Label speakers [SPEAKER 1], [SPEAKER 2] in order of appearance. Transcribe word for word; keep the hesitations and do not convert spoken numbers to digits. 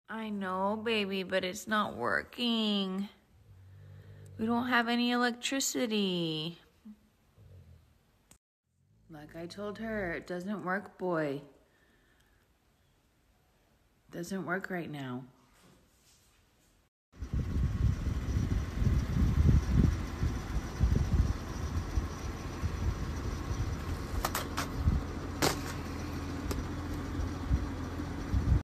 [SPEAKER 1] I know, baby, but it's not working. We don't have any electricity. Like I told her, it doesn't work, boy. Doesn't work right now.